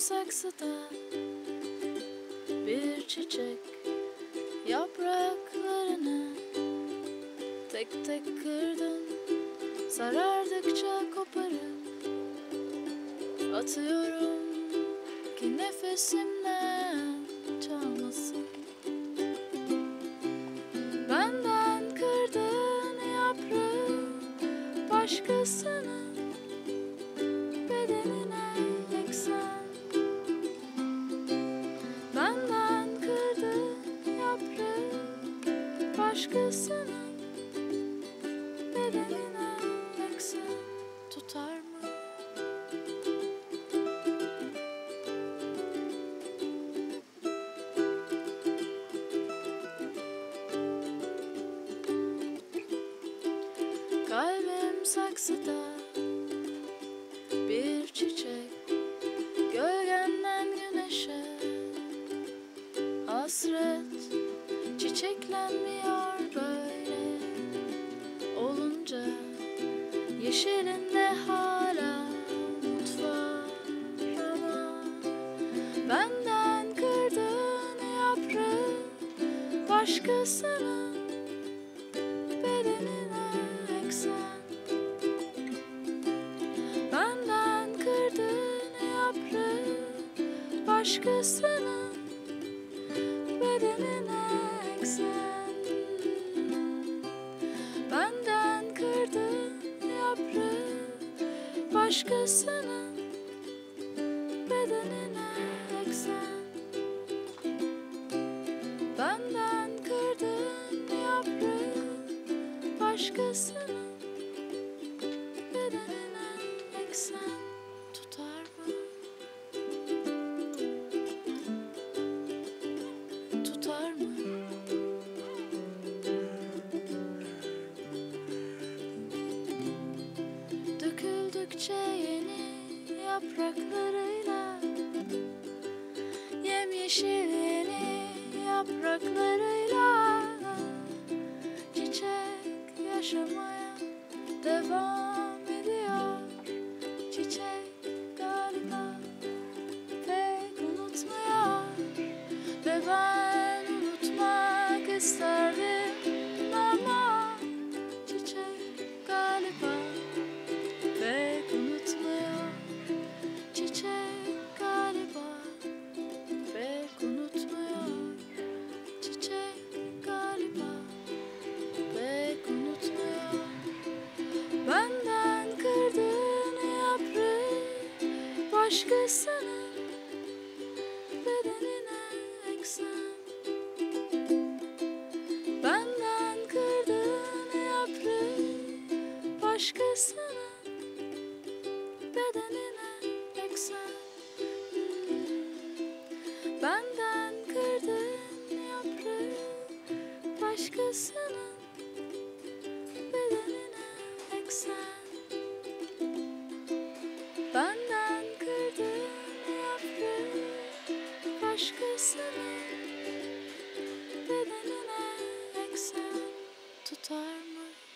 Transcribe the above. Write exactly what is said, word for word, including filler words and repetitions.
saksıda bir çiçek yapraklarını tek tek kırdın, sarardıkça koparıp atıyorum ki nefesimden çalmasın. Benden kırdığın yaprağı başkasının bedenine eksen. Benden kırdığın yaprağı başkasının bedenine eksen, tutar mı? Kalbim saksıda bir çiçek, gölgenden güneşe hasret, çiçeklenmiyor böyle olunca. Yeşilinde hala umut var ama benden kırdığın yaprağı başkasının bedenine eksen. Benden kırdığın yaprağı başkasının bedenine eksen. Benden kırdığın yaprağı başkasının bedenine eksen. Benden kırdığın yaprağı başkasının bedenine eksen, tutar mı? Tutar mı? Döküldükçe yeni yapraklarıyla, yemyeşil yeni yapraklarıyla çiçek yaşamaya devam ediyor. Çiçek galiba pek unutmuyor ve ben unutmak isterdim ama çiçek galiba pek unutmuyor. Çiçek galiba pek unutmuyor. Çiçek galiba pek unutmuyor. Benden kırdığın yaprağı başkasının bedenine eksen. Benden kırdığın yaprağı başkasının bedenine eksen. Benden kırdığın yaprağı başkasının bedenine eksen. Benden kırdığın yaprağı başkasının bedenine eksen, tutar mı?